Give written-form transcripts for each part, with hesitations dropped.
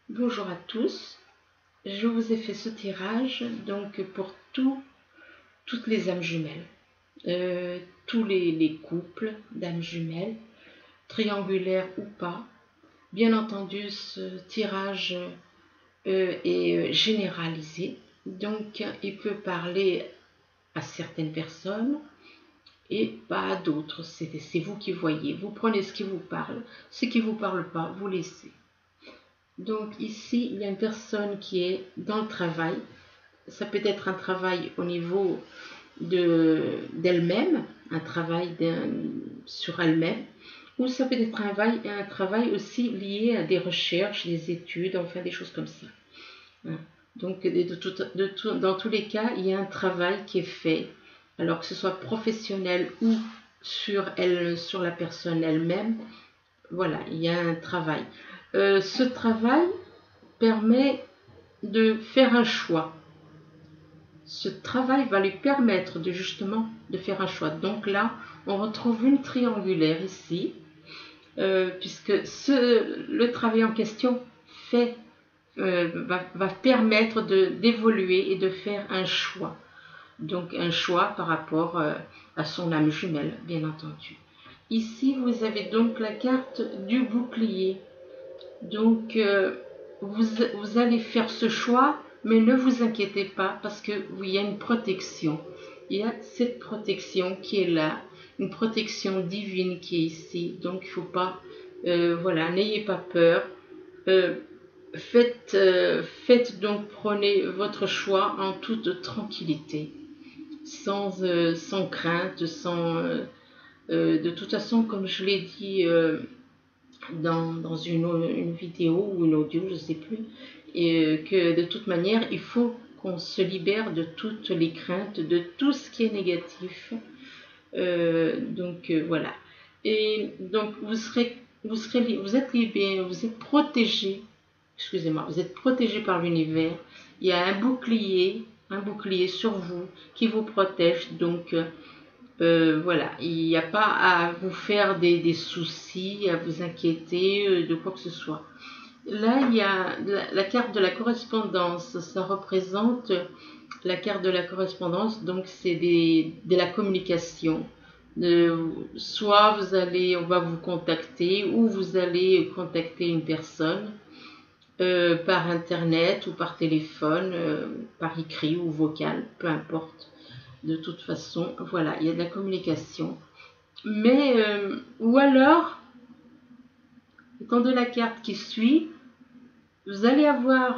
Bonjour à tous, je vous ai fait ce tirage donc pour toutes les âmes jumelles, tous les couples d'âmes jumelles, triangulaires ou pas. Bien entendu, ce tirage est généralisé, donc il peut parler à certaines personnes et pas à d'autres. C'est vous qui voyez, vous prenez ce qui vous parle, ce qui ne vous parle pas, vous laissez. Donc ici, il y a une personne qui est dans le travail. Ça peut être un travail au niveau d'elle-même, un travail sur elle-même, ou ça peut être un travail aussi lié à des recherches, des études, enfin des choses comme ça. Donc dans tous les cas, il y a un travail qui est fait, alors que ce soit professionnel ou sur la personne elle-même. Voilà, il y a un travail. Ce travail permet de faire un choix. Ce travail va lui permettre justement de faire un choix. Donc là, on retrouve une triangulaire ici, puisque le travail en question va permettre d'évoluer et de faire un choix. Donc un choix par rapport à son âme jumelle, bien entendu. Ici, vous avez donc la carte du bouclier. Donc, vous allez faire ce choix, mais ne vous inquiétez pas parce qu'il y a une protection. Il y a cette protection qui est là, une protection divine qui est ici. Donc, il ne faut pas, voilà, n'ayez pas peur. Faites donc, prenez votre choix en toute tranquillité, sans crainte, de toute façon, comme je l'ai dit dans une vidéo ou une audio, je ne sais plus, et que de toute manière, il faut qu'on se libère de toutes les craintes, de tout ce qui est négatif. Voilà. Et donc vous êtes libéré, vous êtes protégé. Excusez-moi, vous êtes protégé par l'univers. Il y a un bouclier sur vous qui vous protège. Donc voilà, il n'y a pas à vous faire des soucis, à vous inquiéter de quoi que ce soit. Là, il y a la carte de la correspondance. Ça représente la carte de la correspondance, donc c'est de la communication. Soit on va vous contacter, ou vous allez contacter une personne par internet ou par téléphone, par écrit ou vocal, peu importe. De toute façon, voilà, il y a de la communication. Mais, ou alors, étant de la carte qui suit, vous allez avoir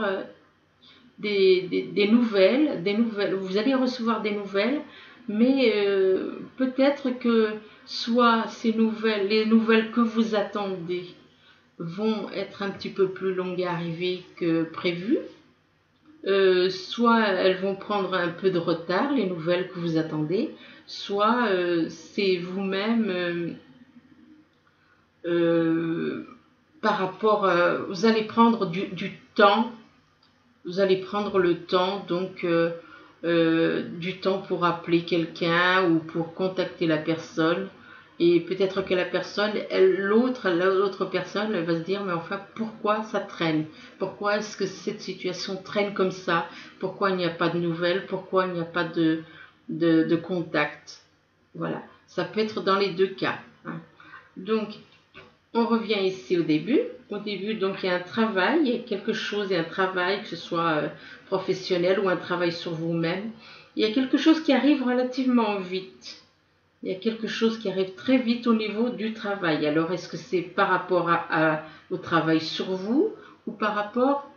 des nouvelles, vous allez recevoir des nouvelles, mais peut-être que soit les nouvelles que vous attendez vont être un petit peu plus longues à arriver que prévu, soit elles vont prendre un peu de retard, les nouvelles que vous attendez, soit c'est vous-même par rapport, vous allez prendre du temps, vous allez prendre le temps, donc du temps pour appeler quelqu'un ou pour contacter la personne. Et peut-être que la personne, l'autre personne, elle va se dire, mais enfin, pourquoi ça traîne? Pourquoi est-ce que cette situation traîne comme ça? Pourquoi il n'y a pas de nouvelles? Pourquoi il n'y a pas de contact? Voilà, ça peut être dans les deux cas. Hein. Donc, on revient ici au début. Au début, donc, il y a un travail, il y a quelque chose, il y a un travail, que ce soit professionnel ou un travail sur vous-même. Il y a quelque chose qui arrive relativement vite. Il y a quelque chose qui arrive très vite au niveau du travail. Alors, est-ce que c'est par rapport au travail sur vous ou par rapport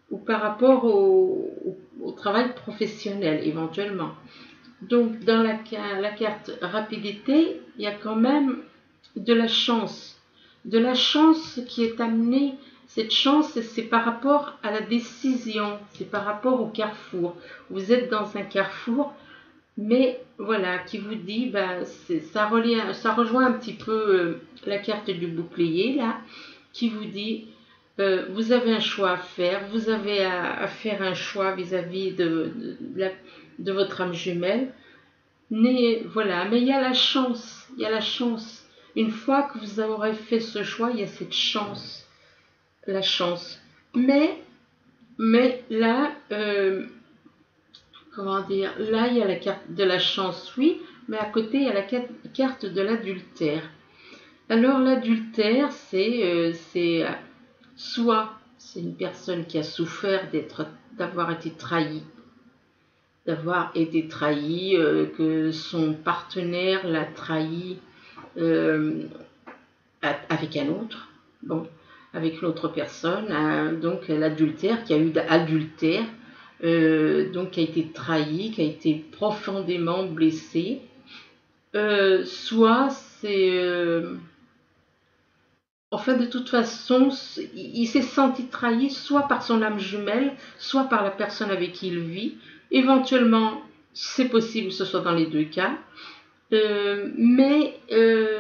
au travail professionnel, éventuellement? Donc, dans la carte rapidité, il y a quand même de la chance. De la chance qui est amenée. Cette chance, c'est par rapport à la décision, c'est par rapport au carrefour. Vous êtes dans un carrefour, mais voilà, qui vous dit, ça rejoint un petit peu la carte du bouclier, là, qui vous dit, vous avez un choix à faire, vous avez à faire un choix vis-à-vis de votre âme jumelle. Mais voilà, mais il y a la chance, il y a la chance. Une fois que vous aurez fait ce choix, il y a cette chance, la chance. mais là, comment dire, là il y a la carte de la chance, oui, mais à côté il y a la carte de l'adultère. Alors l'adultère, c'est soit c'est une personne qui a souffert d'avoir été trahie, que son partenaire l'a trahi euh, avec un autre, bon, avec l'autre personne, donc l'adultère, qui a eu d'adultère, donc qui a été trahi, qui a été profondément blessé, soit c'est enfin, de toute façon, il s'est senti trahi soit par son âme jumelle, soit par la personne avec qui il vit. Éventuellement, c'est possible que ce soit dans les deux cas. Mais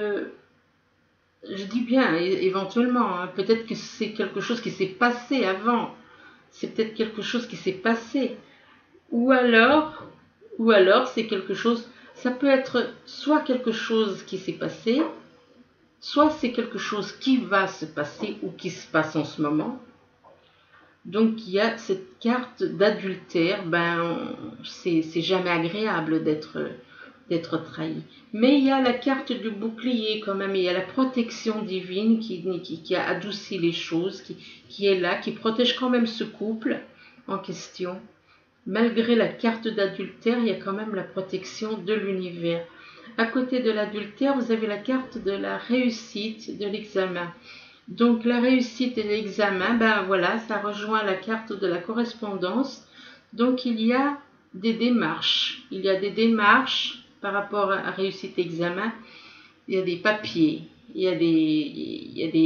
je dis bien éventuellement, hein, peut-être que c'est quelque chose qui s'est passé avant. C'est peut-être quelque chose qui s'est passé. Ou alors, ou alors c'est quelque chose, ça peut être soit quelque chose qui s'est passé, soit c'est quelque chose qui va se passer ou qui se passe en ce moment. Donc il y a cette carte d'adultère, c'est jamais agréable d'être trahi. Mais il y a la carte du bouclier quand même, il y a la protection divine qui a adouci les choses, qui est là, qui protège quand même ce couple en question. Malgré la carte d'adultère, il y a quand même la protection de l'univers. À côté de l'adultère, vous avez la carte de la réussite de l'examen. Donc la réussite de l'examen, voilà, ça rejoint la carte de la correspondance. Donc il y a des démarches. Il y a des démarches par rapport à réussite examen. Il y a des papiers, il y a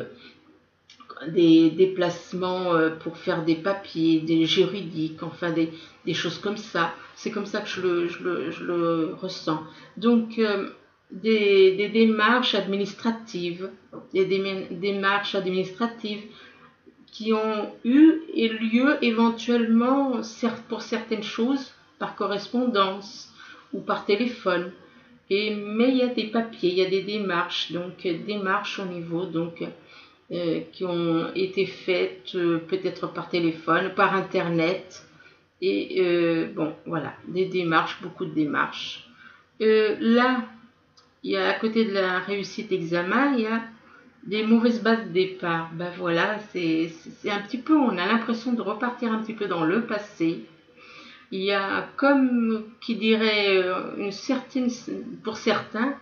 des déplacements pour faire des papiers, des juridiques, enfin des choses comme ça. C'est comme ça que je le ressens. Donc, des démarches administratives, des démarches administratives qui ont eu et lieu éventuellement pour certaines choses par correspondance ou par téléphone. Mais il y a des papiers, il y a des démarches, donc démarches au niveau qui ont été faites peut-être par téléphone, par internet. Et bon, voilà, des démarches, beaucoup de démarches. Là, il y a à côté de la réussite examen, il y a des mauvaises bases de départ. Voilà, c'est un petit peu, on a l'impression de repartir un petit peu dans le passé. Il y a comme qui dirait une certaine, pour certains,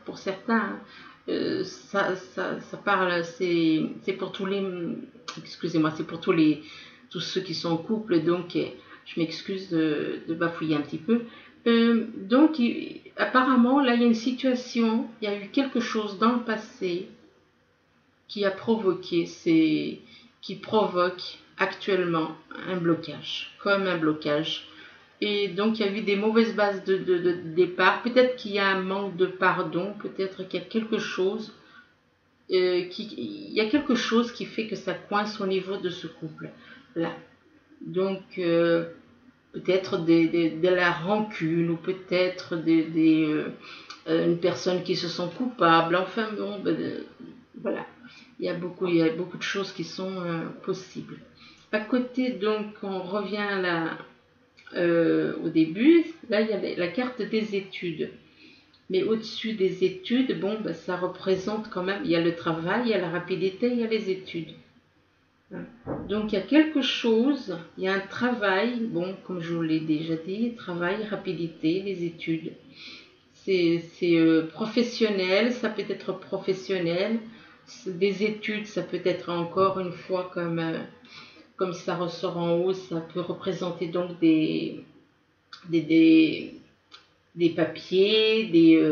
ça parle, c'est pour tous les, excusez-moi, c'est pour tous ceux qui sont en couple, donc je m'excuse de bafouiller un petit peu. Donc apparemment là il y a une situation, il y a eu quelque chose dans le passé qui a provoqué, qui provoque actuellement un blocage, comme un blocage. Et donc, il y a eu des mauvaises bases de départ. Peut-être qu'il y a un manque de pardon. Peut-être qu'il y a quelque chose il y a quelque chose qui fait que ça coince au niveau de ce couple-là. Donc, peut-être de la rancune ou peut-être une personne qui se sent coupable. Enfin, bon, voilà. Il y a beaucoup de choses qui sont possibles. À côté, donc, on revient là au début. Là, il y a la carte des études. Mais au-dessus des études, bon, ça représente quand même, il y a le travail, il y a la rapidité, il y a les études. Donc, il y a quelque chose, il y a un travail, bon, comme je vous l'ai déjà dit, travail, rapidité, les études. C'est professionnel, ça peut être professionnel. Des études, ça peut être encore une fois comme ça ressort en haut, ça peut représenter donc des papiers,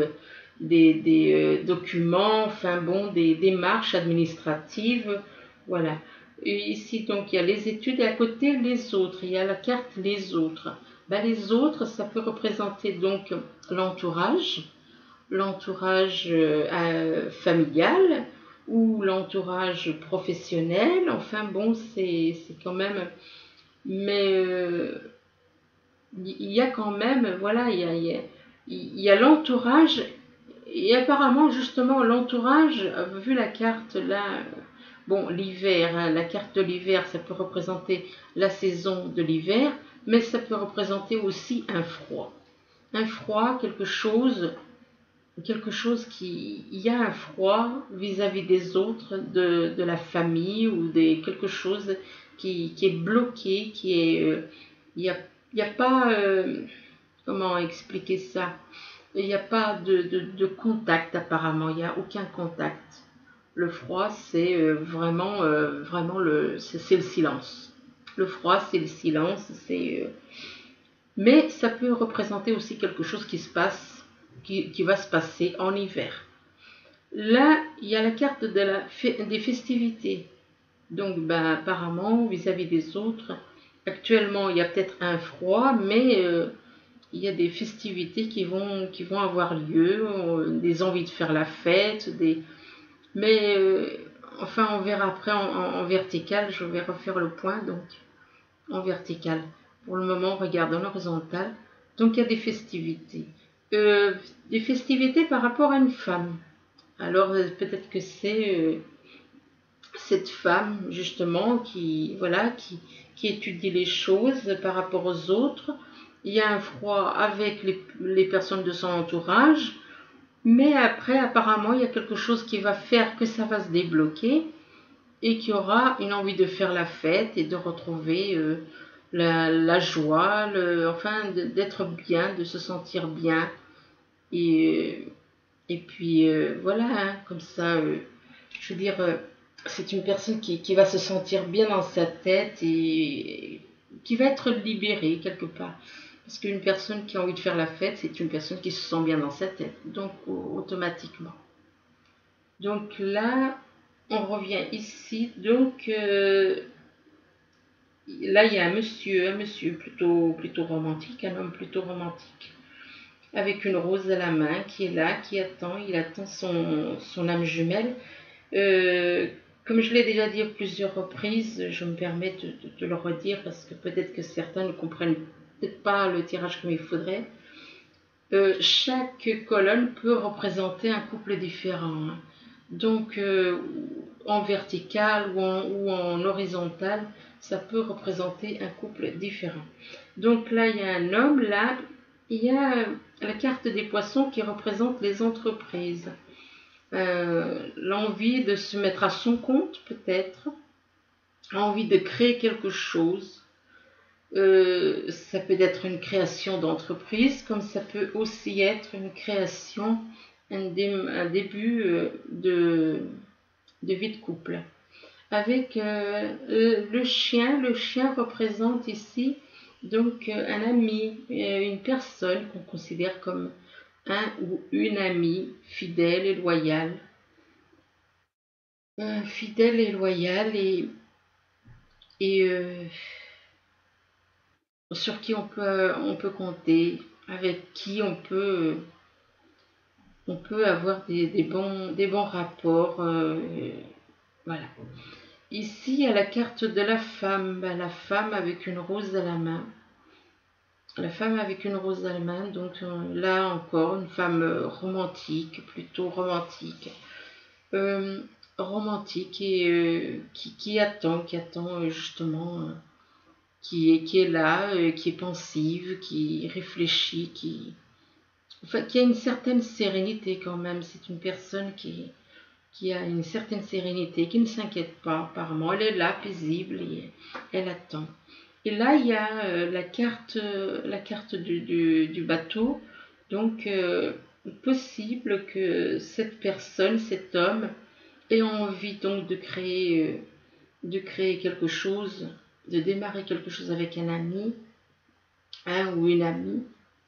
des documents, enfin bon, des démarches administratives, voilà. Et ici, donc, il y a les études et à côté, les autres. Il y a la carte les autres. Les autres, ça peut représenter donc l'entourage familial ou l'entourage professionnel. Enfin bon, c'est quand même... Mais il y a quand même, voilà, il y a l'entourage. Et apparemment, justement, l'entourage, vu la carte là, bon, l'hiver, hein, la carte de l'hiver, ça peut représenter la saison de l'hiver, mais ça peut représenter aussi un froid. Un froid, quelque chose qui, il y a un froid vis-à-vis des autres, de la famille ou quelque chose qui est bloqué, il y a, il y a pas, comment expliquer ça? Il n'y a pas de contact apparemment, il n'y a aucun contact. Le froid, c'est vraiment c'est le silence. Le froid, c'est le silence, mais ça peut représenter aussi quelque chose qui se passe, qui va se passer en hiver. Là, il y a la carte des festivités. Donc, ben, apparemment, vis-à-vis des autres, actuellement, il y a peut-être un froid, mais il y a des festivités qui vont avoir lieu, des envies de faire la fête, mais enfin, on verra après en vertical, je vais refaire le point, donc en vertical. Pour le moment, on regarde en horizontal. Donc, il y a des festivités par rapport à une femme. Alors, peut-être que c'est cette femme, justement, qui étudie les choses par rapport aux autres. Il y a un froid avec les personnes de son entourage. Mais après, apparemment, il y a quelque chose qui va faire que ça va se débloquer et qu'il y aura une envie de faire la fête et de retrouver la joie, enfin d'être bien, de se sentir bien. Et, et puis voilà, hein, comme ça, je veux dire, c'est une personne qui va se sentir bien dans sa tête et qui va être libérée quelque part. Parce qu'une personne qui a envie de faire la fête, c'est une personne qui se sent bien dans sa tête, donc automatiquement. Donc là, on revient ici. Donc là, il y a un monsieur plutôt romantique, un homme plutôt romantique, avec une rose à la main, qui est là, il attend son âme jumelle. Euh, Comme je l'ai déjà dit à plusieurs reprises, je me permets de le redire parce que peut-être que certains ne comprennent peut-être pas le tirage comme il faudrait. Chaque colonne peut représenter un couple différent, hein. Donc, en vertical ou en horizontal, ça peut représenter un couple différent. Donc là, il y a un homme, là, il y a la carte des poissons qui représente les entreprises. L'envie de se mettre à son compte, peut-être, envie de créer quelque chose. Ça peut être une création d'entreprise, comme ça peut aussi être une création, un début de vie de couple. Avec le chien représente ici donc un ami, une personne qu'on considère comme un ou une amie fidèle et loyale. Fidèle et loyale et sur qui on peut compter, avec qui on peut avoir des bons rapports. Voilà. Ici, il y a la carte de la femme. Ben, la femme avec une rose à la main. La femme avec une rose à la main. Donc là encore, une femme romantique, plutôt romantique. Romantique et qui attend justement, qui est là, qui est pensive, qui réfléchit, enfin, qui a une certaine sérénité quand même. C'est une personne qui a une certaine sérénité, qui ne s'inquiète pas apparemment. Elle est là, paisible, et elle attend. Et là, il y a la carte du bateau. Donc, possible que cette personne, cet homme, ait envie donc de créer quelque chose, de démarrer quelque chose avec un ami, un ou une amie.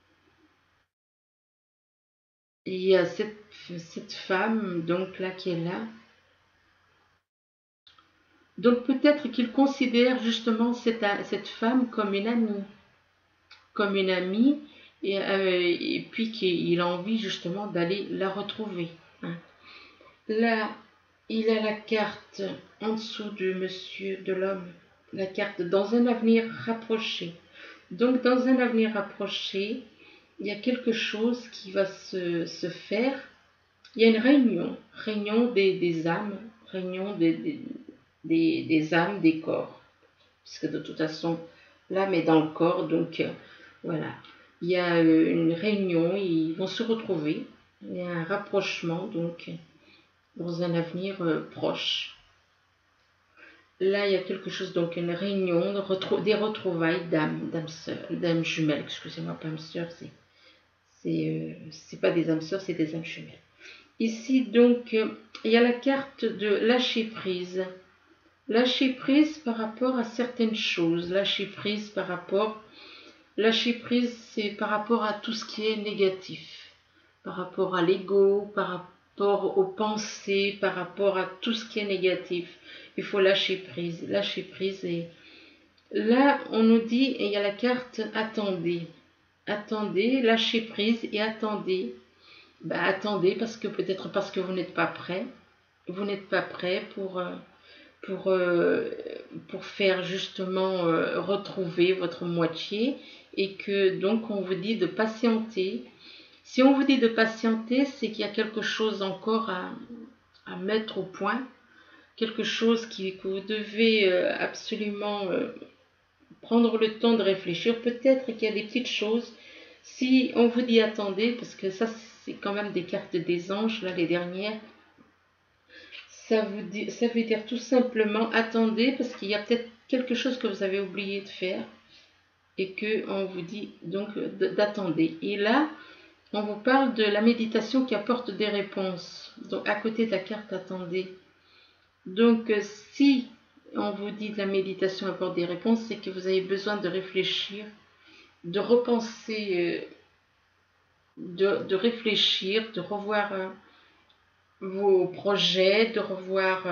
Et il y a cette femme, donc là, qui est là. Donc peut-être qu'il considère justement cette femme comme une amie, et puis qu'il a envie justement d'aller la retrouver, hein. Là, il a la carte en dessous du monsieur, de l'homme, la carte dans un avenir rapproché. Donc dans un avenir rapproché, il y a quelque chose qui va se faire. Il y a une réunion des âmes, réunion des âmes, des corps. Parce que de toute façon, l'âme est dans le corps, donc voilà. Il y a une réunion, ils vont se retrouver, il y a un rapprochement, donc dans un avenir proche. Là, il y a quelque chose, donc une réunion, des retrouvailles d'âmes jumelles, excusez-moi, pas âmes sœurs, c'est pas des âmes sœurs, c'est des âmes jumelles. Ici, donc, il y a la carte de lâcher prise. Lâcher prise par rapport à certaines choses. Lâcher prise, c'est par rapport à tout ce qui est négatif. Par rapport à l'ego, par rapport aux pensées, par rapport à tout ce qui est négatif. Il faut lâcher prise. Lâcher prise. Et là, on nous dit, et il y a la carte attendez. Attendez, lâchez prise et attendez. Attendez peut-être parce que vous n'êtes pas prêt. Vous n'êtes pas prêt pour faire justement retrouver votre moitié, et que donc on vous dit de patienter. Si on vous dit de patienter, c'est qu'il y a quelque chose encore à mettre au point, quelque chose que vous devez absolument prendre le temps de réfléchir. Peut-être qu'il y a des petites choses. Si on vous dit attendez, parce que ça c'est quand même des cartes des anges, là les dernières, ça veut dire tout simplement attendez, parce qu'il y a peut-être quelque chose que vous avez oublié de faire et que on vous dit donc d'attendez. Et là, on vous parle de la méditation qui apporte des réponses. Donc à côté de la carte attendez. Donc si on vous dit de la méditation apporte des réponses, c'est que vous avez besoin de réfléchir, de repenser, de réfléchir, de revoir vos projets, de revoir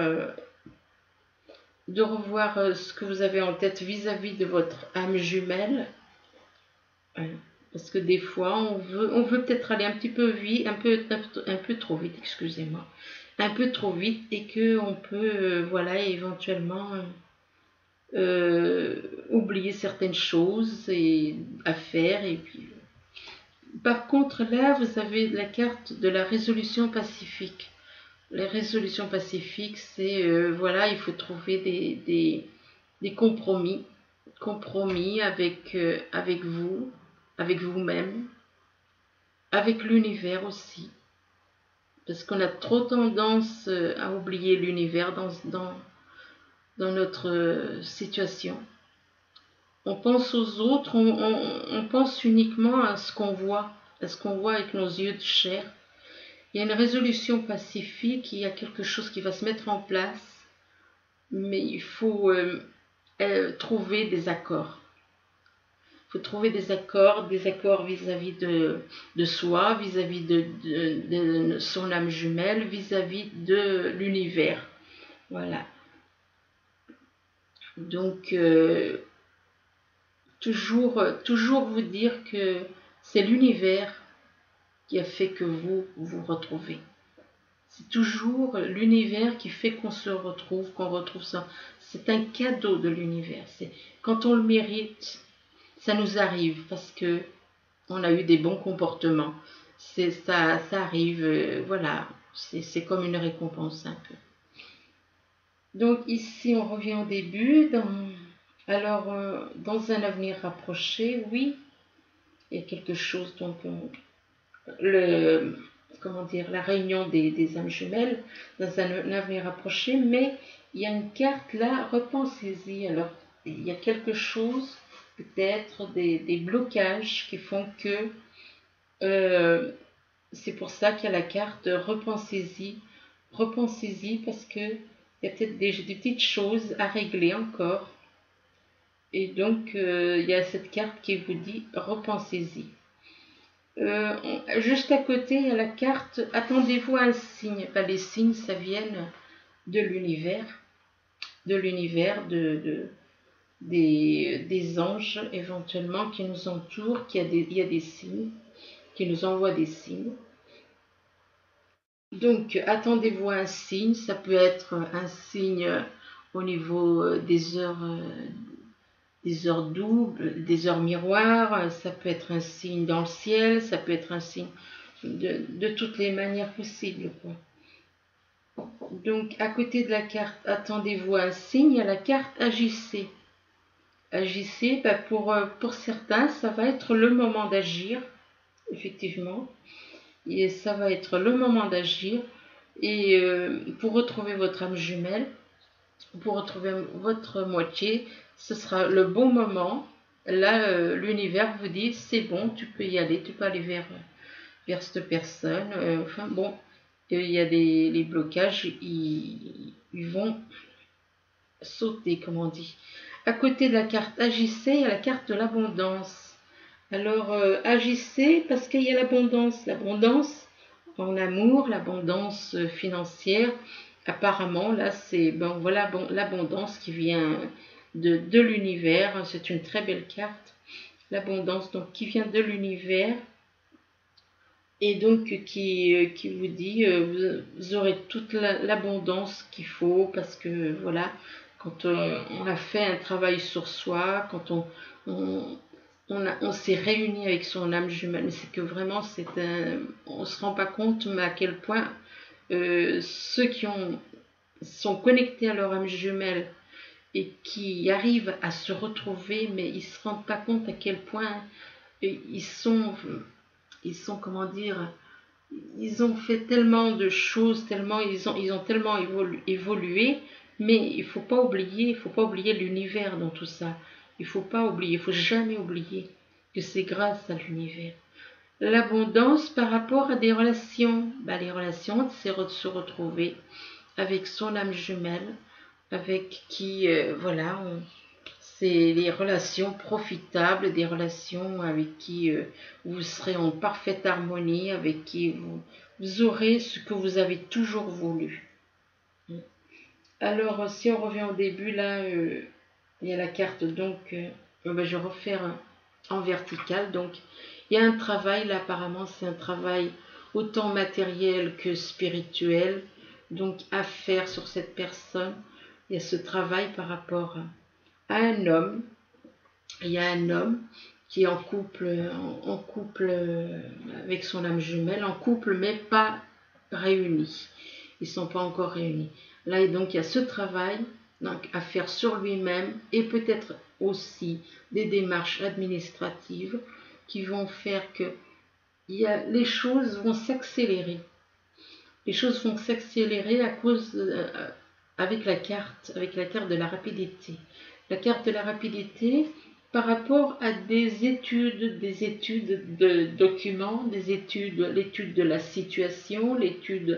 ce que vous avez en tête vis-à-vis de votre âme jumelle. Parce que des fois, on veut peut-être aller un petit peu vite, un peu trop vite, excusez-moi, un peu trop vite, et que on peut, voilà, éventuellement oublier certaines choses à faire. Et puis, par contre, là, vous avez la carte de la résolution pacifique. Les résolutions pacifiques, c'est voilà, il faut trouver des compromis avec vous, avec vous-même, avec l'univers aussi, parce qu'on a trop tendance à oublier l'univers dans notre situation. On pense aux autres, on pense uniquement à ce qu'on voit avec nos yeux de chair. Il y a une résolution pacifique, il y a quelque chose qui va se mettre en place, mais il faut trouver des accords. Il faut trouver des accords vis-à-vis de soi, vis-à-vis de son âme jumelle, vis-à-vis de l'univers. Voilà. Donc, toujours vous dire que c'est l'univers qui a fait que vous vous retrouvez. C'est toujours l'univers qui fait qu'on se retrouve, qu'on retrouve ça. C'est un cadeau de l'univers. Quand on le mérite, ça nous arrive parce que on a eu des bons comportements. Ça arrive, voilà. C'est comme une récompense un peu. Donc ici, on revient au début. Dans un avenir rapproché, oui, il y a quelque chose, donc la réunion des âmes jumelles dans un avenir rapproché, mais il y a une carte là, repensez-y. Alors, il y a quelque chose, peut-être des blocages qui font que c'est pour ça qu'il y a la carte repensez-y parce que il y a peut-être des petites choses à régler encore. Et donc, il y a cette carte qui vous dit repensez-y. Juste à côté, il y a la carte attendez-vous à un signe. Les signes, ça vient de l'univers, des anges éventuellement qui nous entourent, il y a des signes, qui nous envoient des signes. Donc, attendez-vous à un signe. Ça peut être un signe au niveau des heures doubles, des heures miroirs, ça peut être un signe dans le ciel, ça peut être un signe de toutes les manières possibles, quoi. Donc, à côté de la carte attendez-vous à un signe, il y a la carte agissez. Agissez, bah, pour certains, ça va être le moment d'agir, effectivement. Et ça va être le moment d'agir. Et pour retrouver votre âme jumelle, pour retrouver votre moitié, ce sera le bon moment. Là, l'univers vous dit, c'est bon, tu peux y aller, tu peux aller vers cette personne. Enfin bon, il y a les blocages, ils vont sauter, comme on dit. À côté de la carte agissez, il y a la carte de l'abondance. Alors, agissez parce qu'il y a l'abondance en amour, l'abondance financière. Apparemment, là, c'est bon, voilà, bon, l'abondance qui vient de l'univers. C'est une très belle carte. L'abondance donc qui vient de l'univers et donc qui vous dit vous aurez toute l'abondance qu'il faut parce que voilà, quand on a fait un travail sur soi, quand on, on s'est réuni avec son âme jumelle, mais c'est que vraiment on ne se rend pas compte mais à quel point ceux qui sont connectés à leur âme jumelle et qui arrivent à se retrouver, mais ils ne se rendent pas compte à quel point ils sont comment dire, ils ont fait tellement de choses, tellement ils ont tellement évolué, mais il faut pas oublier l'univers dans tout ça. Il faut pas oublier, il faut jamais oublier que c'est grâce à l'univers. L'abondance par rapport à des relations, les relations, c'est se retrouver avec son âme jumelle, avec qui, voilà, c'est les relations profitables, des relations avec qui vous serez en parfaite harmonie, avec qui vous aurez ce que vous avez toujours voulu. Alors, si on revient au début, là, il y a la carte, donc, je vais refaire en vertical. Donc, il y a un travail, là, apparemment, c'est un travail autant matériel que spirituel, donc, à faire sur cette personne. Il y a ce travail par rapport à un homme. Il y a un homme qui est en couple avec son âme jumelle, en couple mais pas réunis. Ils ne sont pas encore réunis. Là, et donc, il y a ce travail donc, à faire sur lui-même et peut-être aussi des démarches administratives qui vont faire que les choses vont s'accélérer. Les choses vont s'accélérer à cause avec la carte de la rapidité. La carte de la rapidité par rapport à des études de documents, l'étude de la situation, l'étude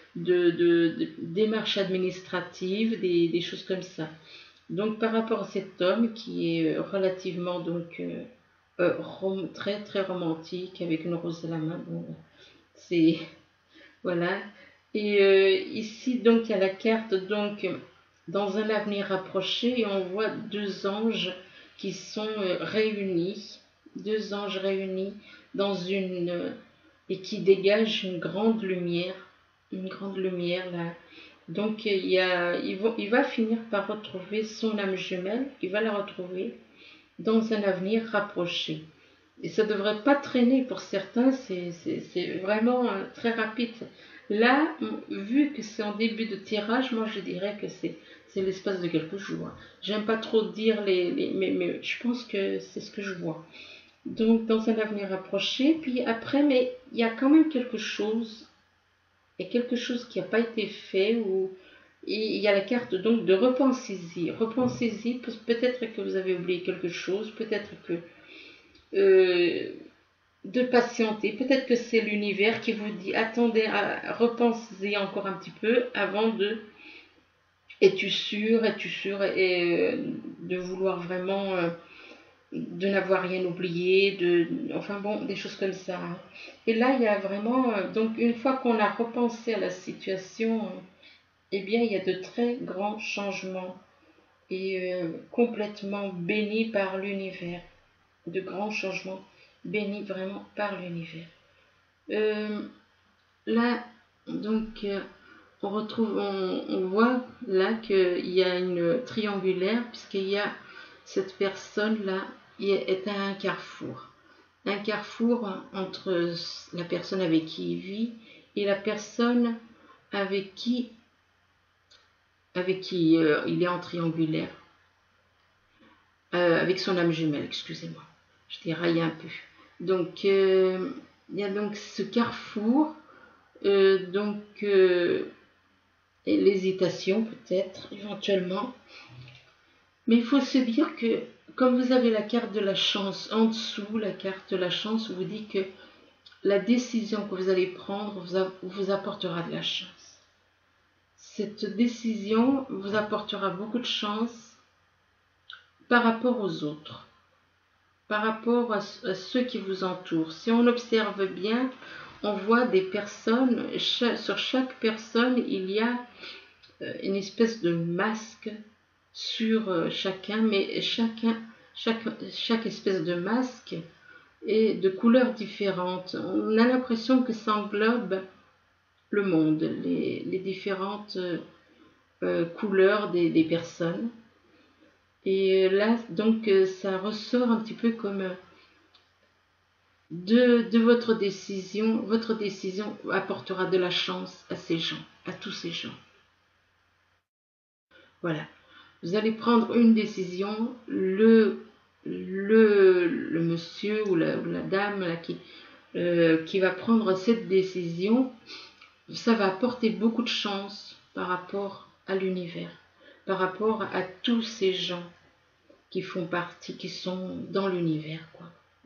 de démarches administratives, des choses comme ça. Donc par rapport à cet homme qui est relativement donc très très romantique avec une rose à la main, bon, c'est voilà. Et ici, donc, il y a la carte, donc, dans un avenir rapproché, et on voit deux anges qui sont réunis, deux anges réunis dans et qui dégagent une grande lumière là. Donc, il va finir par retrouver son âme jumelle, il va la retrouver dans un avenir rapproché. Et ça ne devrait pas traîner pour certains, c'est vraiment très rapide. Là, vu que c'est en début de tirage, moi je dirais que c'est l'espace de quelques jours. J'aime pas trop dire mais je pense que c'est ce que je vois. Donc dans un avenir rapproché, puis après, mais il y a quand même quelque chose, il y a quelque chose qui n'a pas été fait, et il y a la carte donc de repensez-y. Repensez-y, peut-être que vous avez oublié quelque chose, peut-être que de patienter. Peut-être que c'est l'univers qui vous dit attendez, repensez encore un petit peu avant de. Es-tu sûr et de vouloir vraiment de n'avoir rien oublié, enfin bon, des choses comme ça. Et là, il y a vraiment donc une fois qu'on a repensé à la situation, eh bien, il y a de très grands changements et complètement bénis par l'univers, de grands changements bénis vraiment par l'univers. Euh, Là, donc, on voit là qu'il y a une triangulaire, puisqu'il y a cette personne-là est à un carrefour. Un carrefour entre la personne avec qui il vit et la personne avec qui avec qui il est en triangulaire, avec son âme jumelle, excusez-moi, je déraille un peu. Donc, il y a donc ce carrefour, et l'hésitation peut-être, éventuellement. Mais il faut se dire que, comme vous avez la carte de la chance en dessous, la carte de la chance vous dit que la décision que vous allez prendre vous apportera de la chance. Cette décision vous apportera beaucoup de chance par rapport aux autres, par rapport à ceux qui vous entourent. Si on observe bien, on voit des personnes, sur chaque personne, il y a une espèce de masque sur chacun, mais chaque espèce de masque est de couleurs différentes. On a l'impression que ça englobe le monde, les différentes couleurs des personnes. Et là, donc, ça ressort un petit peu comme de votre décision. Votre décision apportera de la chance à ces gens, à tous ces gens. Voilà. Vous allez prendre une décision, le monsieur ou la dame là, qui va prendre cette décision, ça va apporter beaucoup de chance par rapport à l'univers, par rapport à tous ces gens qui font partie, qui sont dans l'univers, quoi.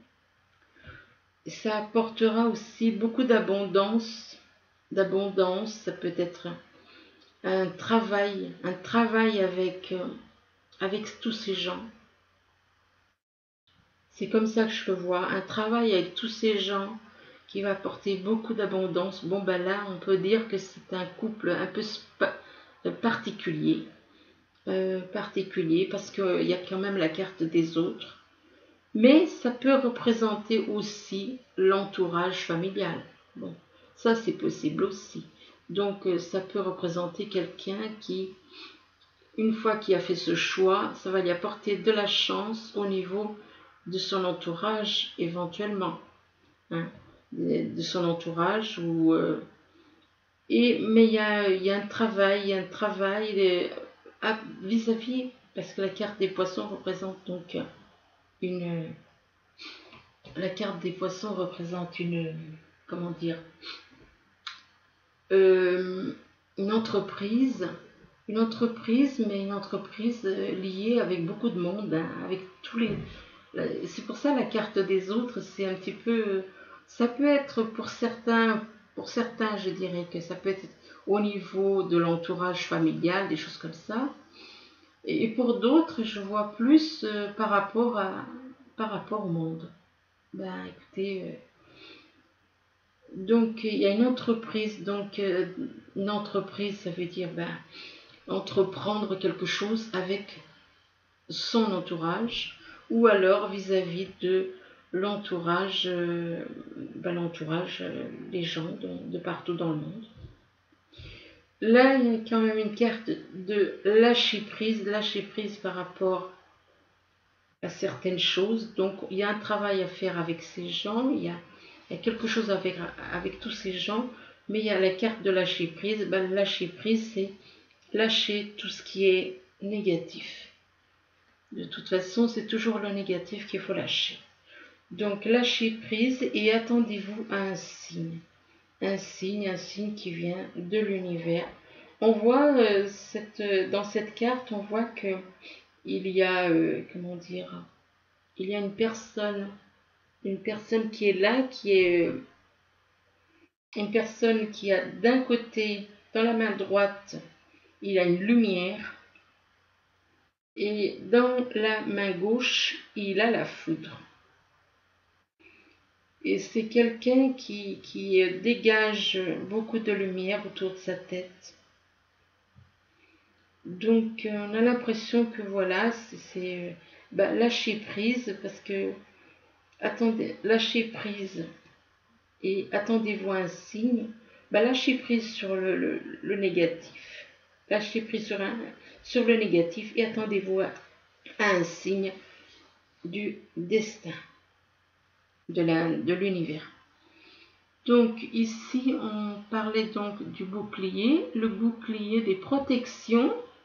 Ça apportera aussi beaucoup d'abondance. D'abondance, ça peut être un travail avec tous ces gens. C'est comme ça que je le vois, un travail avec tous ces gens qui va apporter beaucoup d'abondance. Bon, ben là, on peut dire que c'est un couple un peu particulier. Particulier parce qu'il y a quand même la carte des autres. Mais ça peut représenter aussi l'entourage familial. Bon, ça c'est possible aussi. Donc ça peut représenter quelqu'un qui, une fois qu'il a fait ce choix, ça va lui apporter de la chance au niveau de son entourage éventuellement. Hein, de son entourage mais il y a un travail, vis-à-vis, parce que la carte des poissons représente donc une la carte des poissons représente comment dire, une entreprise, mais une entreprise liée avec beaucoup de monde, hein, avec tous les. C'est pour ça la carte des autres, c'est un petit peu, ça peut être pour certains, je dirais que ça peut être au niveau de l'entourage familial, des choses comme ça. Et pour d'autres, je vois plus par rapport au monde. Ben écoutez, donc il y a une entreprise, une entreprise, ça veut dire entreprendre quelque chose avec son entourage, ou alors vis-à-vis de l'entourage, les gens de partout dans le monde. Là, il y a quand même une carte de lâcher prise par rapport à certaines choses. Donc, il y a un travail à faire avec ces gens, il y a quelque chose à faire avec tous ces gens, mais il y a la carte de lâcher prise. Lâcher prise, c'est lâcher tout ce qui est négatif. De toute façon, c'est toujours le négatif qu'il faut lâcher. Donc, lâchez prise et attendez-vous à un signe. Un signe qui vient de l'univers. On voit dans cette carte, on voit que il y a, comment dire, il y a une personne qui est là, qui est une personne qui a d'un côté, dans la main droite, il a une lumière, et dans la main gauche, il a la foudre. Et c'est quelqu'un qui dégage beaucoup de lumière autour de sa tête. Donc on a l'impression que voilà, c'est lâcher prise, parce que attendez, lâcher prise et attendez-vous à un signe. Lâchez prise sur le négatif. Lâchez prise sur le négatif et attendez-vous à un signe du destin, de l'univers. Donc ici, on parlait donc du bouclier, le bouclier des protections.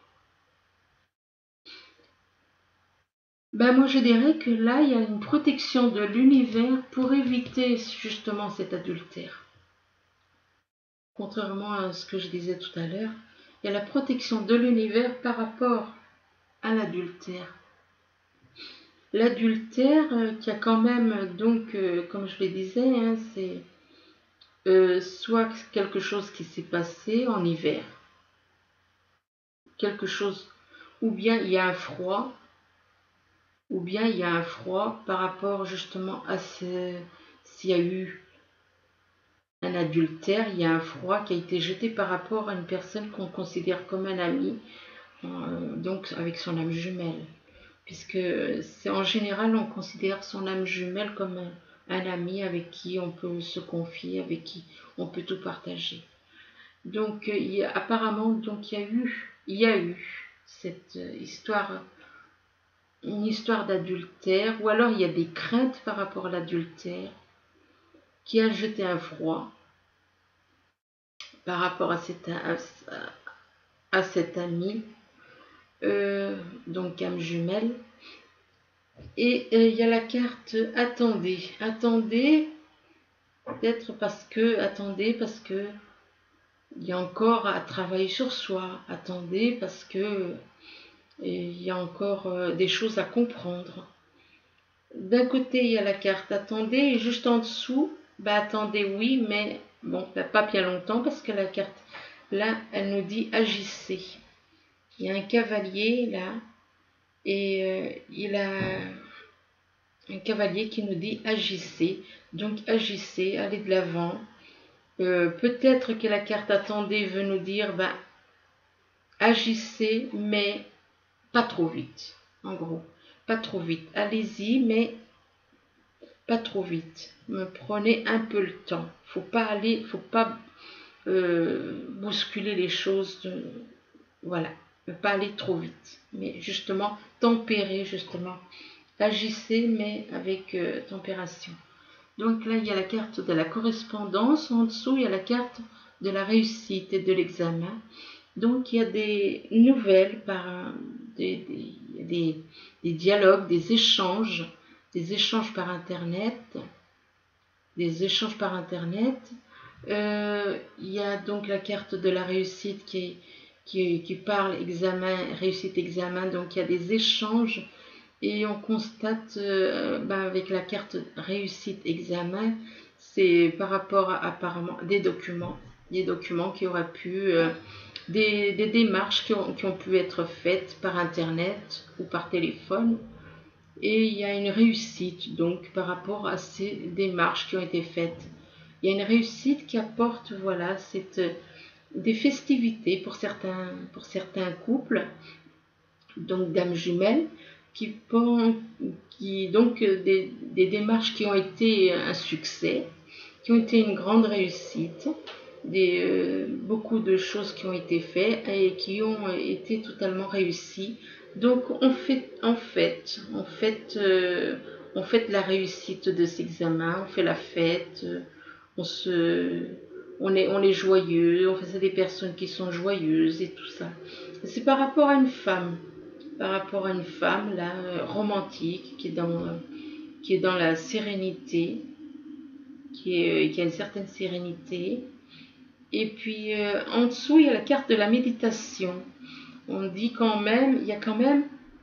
Ben moi je dirais que là il y a une protection de l'univers pour éviter justement cet adultère. Contrairement à ce que je disais tout à l'heure, il y a la protection de l'univers par rapport à l'adultère. L'adultère qui a quand même, donc, comme je le disais, hein, c'est soit quelque chose qui s'est passé en hiver, quelque chose, ou bien il y a un froid, ou bien il y a un froid par rapport justement à s'il y a eu un adultère, il y a un froid qui a été jeté par rapport à une personne qu'on considère comme un ami, donc avec son âme jumelle. Puisque c'est en général, on considère son âme jumelle comme un ami avec qui on peut se confier, avec qui on peut tout partager. Donc, apparemment, donc, il y a eu cette histoire, une histoire d'adultère, ou alors il y a des craintes par rapport à l'adultère, qui a jeté un froid par rapport à cet ami, donc âme jumelle. Et il y a la carte attendez. Attendez, peut-être attendez parce que il y a encore à travailler sur soi. Attendez parce que il y a encore des choses à comprendre. D'un côté, il y a la carte attendez et juste en dessous, bah attendez oui, mais bon, bah, pas bien longtemps parce que la carte là, elle nous dit agissez. Il y a un cavalier là et il a un cavalier qui nous dit agissez. Donc agissez, allez de l'avant. Peut-être que la carte attendez veut nous dire ben, agissez, mais pas trop vite. En gros, pas trop vite. Allez-y, mais pas trop vite. Me prenez un peu le temps. Faut pas bousculer les choses. Voilà, ne pas aller trop vite. Mais justement, tempérer justement. Agissez, mais avec températion. Donc là, il y a la carte de la correspondance. En dessous, il y a la carte de la réussite et de l'examen. Donc, il y a des nouvelles, des dialogues, des échanges par Internet. Des échanges par Internet. Il y a donc la carte de la réussite qui parle examen, réussite, examen. Donc, il y a des échanges. Et on constate avec la carte réussite examen, c'est par rapport à apparemment des documents qui auraient pu, des démarches qui ont pu être faites par internet ou par téléphone. Et il y a une réussite donc par rapport à ces démarches qui ont été faites. Il y a une réussite qui apporte voilà des festivités pour certains couples, donc d'âmes jumelles donc des démarches qui ont été un succès, qui ont été une grande réussite, beaucoup de choses qui ont été faites et qui ont été totalement réussies. Donc on fête la réussite de ces examens, on fait la fête, on est joyeux, on fait des personnes qui sont joyeuses et tout ça. C'est par rapport à une femme là, romantique, qui est dans la sérénité, qui a une certaine sérénité. Et puis en dessous, il y a la carte de la méditation. On dit quand même, il y a quand même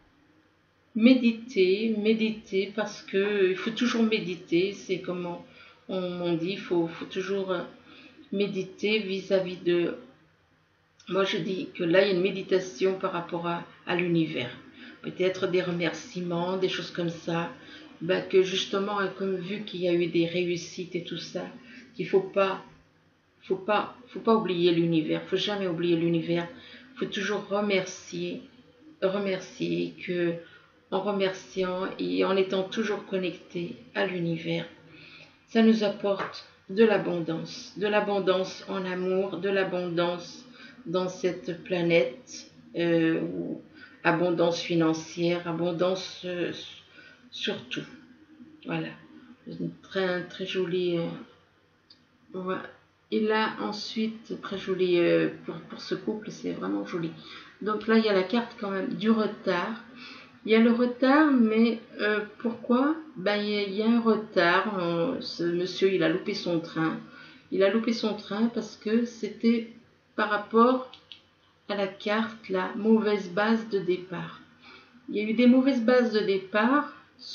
méditer parce que il faut toujours méditer. C'est comme on dit, il faut toujours méditer vis-à-vis de. Moi, je dis que là, il y a une méditation par rapport à l'univers. Peut-être des remerciements, des choses comme ça. Que justement, comme vu qu'il y a eu des réussites et tout ça, qu'il faut pas oublier l'univers. Faut jamais oublier l'univers. Faut toujours remercier que en remerciant et en étant toujours connecté à l'univers, ça nous apporte de l'abondance en amour, de l'abondance dans cette planète, abondance financière, abondance surtout. Voilà, une très jolie. Ouais. Et là ensuite, très joli pour ce couple, c'est vraiment joli. Donc là, il y a la carte quand même du retard. Il y a le retard, mais pourquoi? Ben, il y a un retard. Ce monsieur, il a loupé son train. Il a loupé son train parce que c'était par rapport à la carte, la mauvaise base de départ. Il y a eu des mauvaises bases de départ.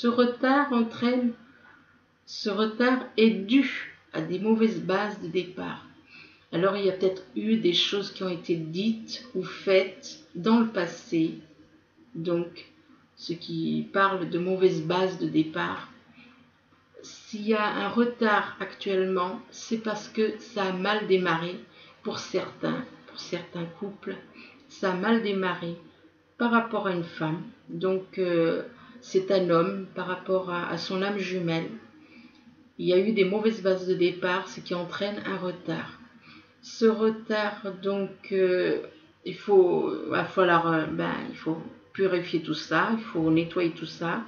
Ce retard est dû à des mauvaises bases de départ. Alors il y a peut-être eu des choses qui ont été dites ou faites dans le passé, donc ce qui parle de mauvaises bases de départ. S'il y a un retard actuellement, c'est parce que ça a mal démarré pour certains couples. Ça a mal démarré par rapport à une femme. Donc c'est un homme par rapport à son âme jumelle. Il y a eu des mauvaises bases de départ, ce qui entraîne un retard. Ce retard, donc, il faut purifier tout ça, il faut nettoyer tout ça.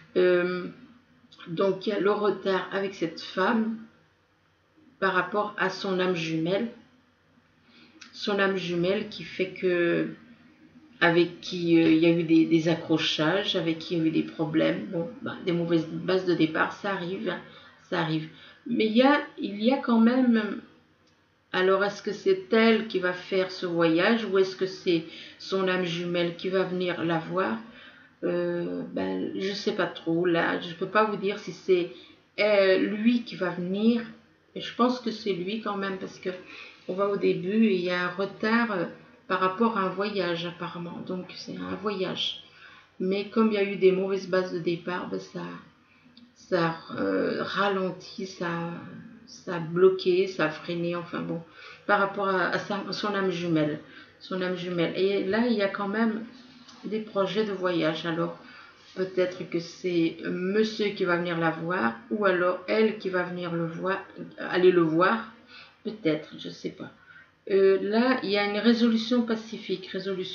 Donc, il y a le retard avec cette femme par rapport à son âme jumelle. Son âme jumelle qui fait que, avec qui il y a eu des accrochages, avec qui il y a eu des problèmes, bon, des mauvaises bases de départ, ça arrive, ça arrive. Mais il y a quand même. Alors, est-ce que c'est elle qui va faire ce voyage ou est-ce que c'est son âme jumelle qui va venir la voir? Je ne sais pas trop. Là, je ne peux pas vous dire si c'est lui qui va venir. Et je pense que c'est lui quand même parce que on va au début et il y a un retard par rapport à un voyage apparemment. Donc, c'est un voyage. Mais comme il y a eu des mauvaises bases de départ, ça ralentit, ça a bloqué, ça a freiné, enfin bon, par rapport à son âme jumelle. Son âme jumelle. Et là, il y a quand même des projets de voyage. Alors, peut-être que c'est monsieur qui va venir la voir, ou alors elle qui va venir aller le voir. Peut-être, je ne sais pas. Là, il y a une résolution pacifique.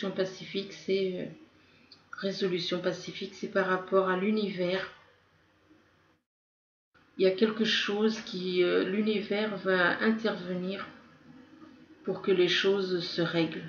Résolution pacifique, c'est par rapport à l'univers. Il y a quelque chose qui, l'univers va intervenir pour que les choses se règlent.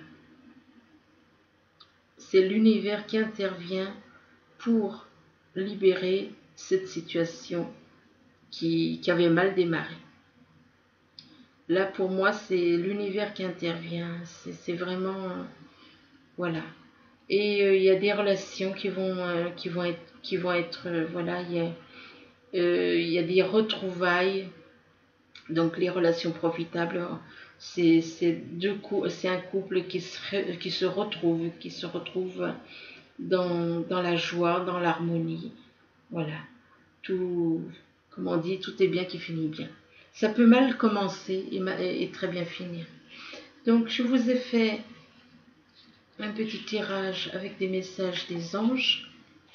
C'est l'univers qui intervient pour libérer cette situation qui avait mal démarré. Là, pour moi, c'est l'univers qui intervient. C'est vraiment... voilà. Et il y a des relations qui vont être voilà, il y a des retrouvailles. Donc les relations profitables, c'est un couple qui se retrouve dans la joie, dans l'harmonie. Voilà. Tout, comme on dit, tout est bien qui finit bien. Ça peut mal commencer et très bien finir. Donc je vous ai fait un petit tirage avec des messages des anges.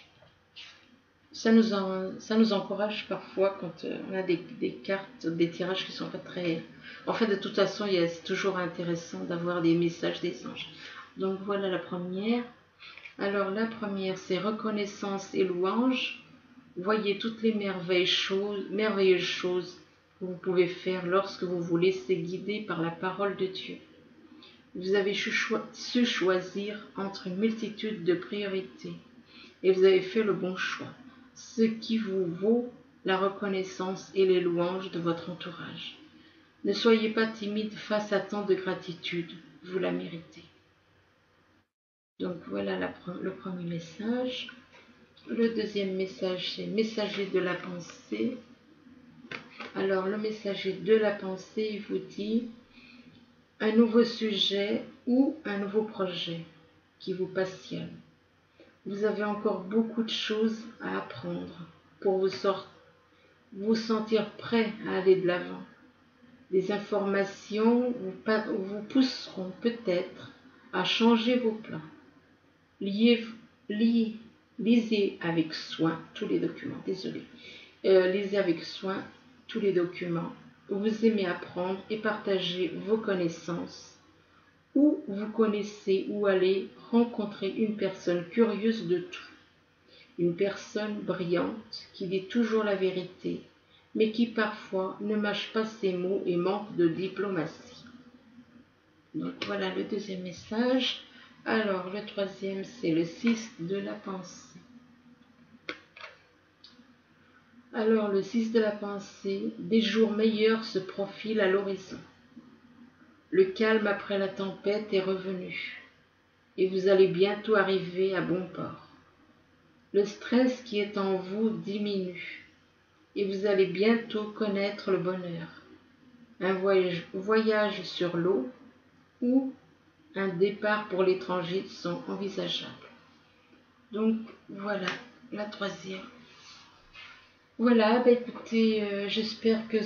Ça nous encourage parfois quand on a des cartes, des tirages qui sont pas très... En fait, de toute façon, c'est toujours intéressant d'avoir des messages des anges. Donc voilà la première. Alors la première, c'est reconnaissance et louange. Voyez toutes les merveilleuses choses que vous pouvez faire lorsque vous vous laissez guider par la parole de Dieu. Vous avez su choisir entre une multitude de priorités et vous avez fait le bon choix, ce qui vous vaut la reconnaissance et les louanges de votre entourage. Ne soyez pas timide face à tant de gratitude, vous la méritez. Donc voilà le premier message. Le deuxième message, c'est messager de la pensée. Alors le messager de la pensée, il vous dit un nouveau sujet ou un nouveau projet qui vous passionne. Vous avez encore beaucoup de choses à apprendre pour vous sentir prêt à aller de l'avant. Des informations vous pousseront peut-être à changer vos plans. Lisez avec soin tous les documents. Lisez avec soin tous les documents. Vous aimez apprendre et partager vos connaissances. Ou vous connaissez ou allez rencontrer une personne curieuse de tout. Une personne brillante qui dit toujours la vérité, mais qui parfois ne mâche pas ses mots et manque de diplomatie. Donc voilà le deuxième message. Alors le troisième, c'est le 6 de la pensée. Alors, le 6 de la pensée, des jours meilleurs se profilent à l'horizon. Le calme après la tempête est revenu et vous allez bientôt arriver à bon port. Le stress qui est en vous diminue et vous allez bientôt connaître le bonheur. Un voyage sur l'eau ou un départ pour l'étranger sont envisageables. Donc voilà, la troisième. Voilà, bah écoutez, j'espère que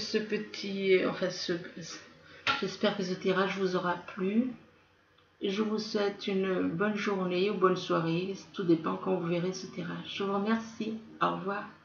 j'espère que ce tirage vous aura plu. Je vous souhaite une bonne journée ou bonne soirée, tout dépend quand vous verrez ce tirage. Je vous remercie, au revoir.